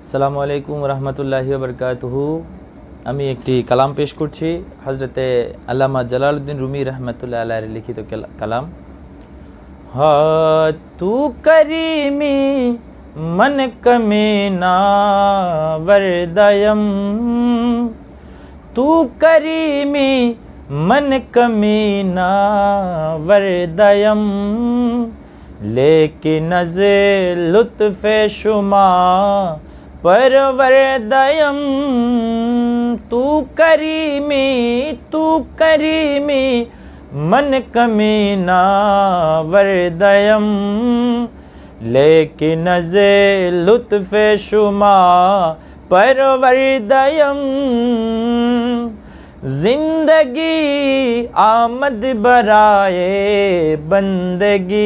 আসসালামু আলাইকুম রহমতুল্লাহি ওয়াবারাকাতুহু। আমি একটি কালাম পেশ করছি হজরতে আল্লামা জালালউদ্দিন রুমি রহমতুল্লাহ আলাইহির লিখিত কালাম। তু করিমি मन कमीना वरदयम, तू करीमी मन कमीना वरदयम, लेकिन नज़े लुत्फ़ शुमा परवरदयम। तू करीमी मन कमीना वरदयम, लेकिन नज़े लुत्फ़ शुमा परवरदयम। जिंदगी आमद बराए बंदगी,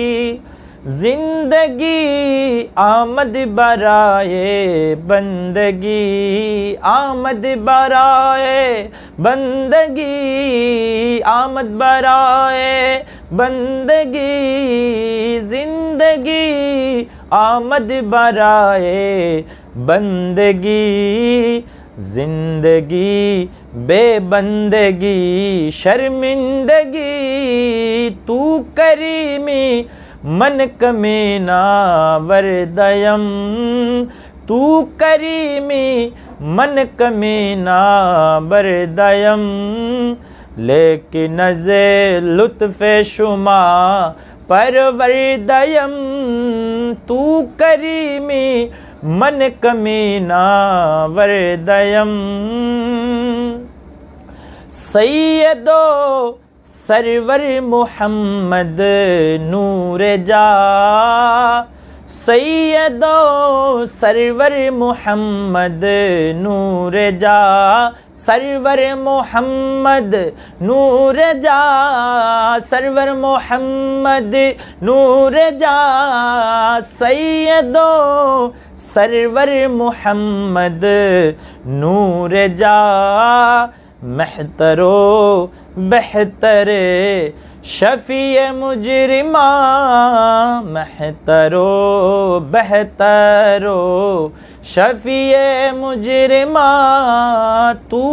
जिंदगी आमद बराए बंदगी, आमद बराए बंदगी, आमद बराए बंदगी। जिंदगी आमद बराए बंदगी, जिंदगी बेबंदगी शर्मिंदगी। तू करीमी मन कमीना वरदयम, तू करीमी मन कमीना वरदयम, लेकिन नज़े लुत्फ़ शुमा परवरदयम। तू करीमी मन कमीना वरदयम। सैयदो सरवर मुहम्मद नूर जा, सैयदो सरवर मुहम्मद नूर जा, सरवर मुहम्मद नूर जा, सरवर मुहम्मद नूर जा। सैयदो सरवर मुहम्मद नूर जा, मेहतरो बेहतरे शफ़ीए मुजरिमा, मेहतरो बेहतरो शफ़ीए मुजरिमा। तू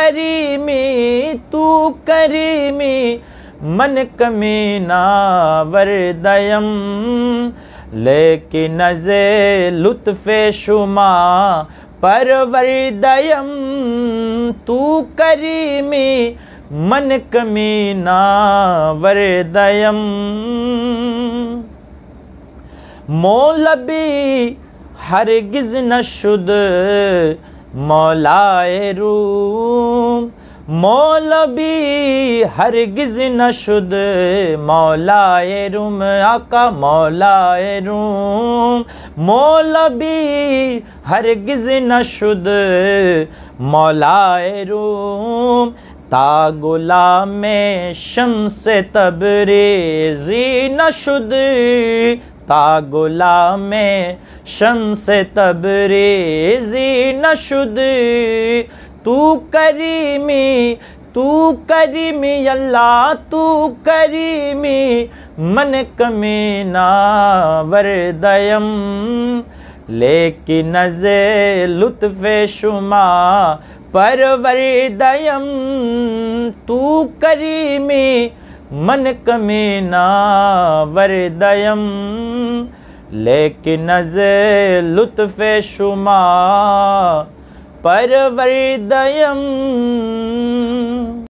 करीमी मन कमीना वरदयम, लेकिन नज़े लुत्फ़ शुमा परवरदयम। तू करीमी मन कमीना वरदयम। मौलवी हरगिज़ न शुद मौलाए रूम, मौलवी हरगिज़ न शुद मौलाए रूम, आका मौलाए रूम। मौलवी हरगिज़ न शुद मौलाए रूम, ता गुलामे शम्स तबरेज़ी न शुद, ता गुलामे शम्स तबरेज़ी न शुद। तू करीमी अल्लाह, तू करीमी मन कमीना वरदयम, लेकिन नज़े लुत्फ़ शुमा परवरदयम। तू करीमी मन कमीना वरदयम, लेकिन नज़े लुत्फ़ शुमा परवरदयम।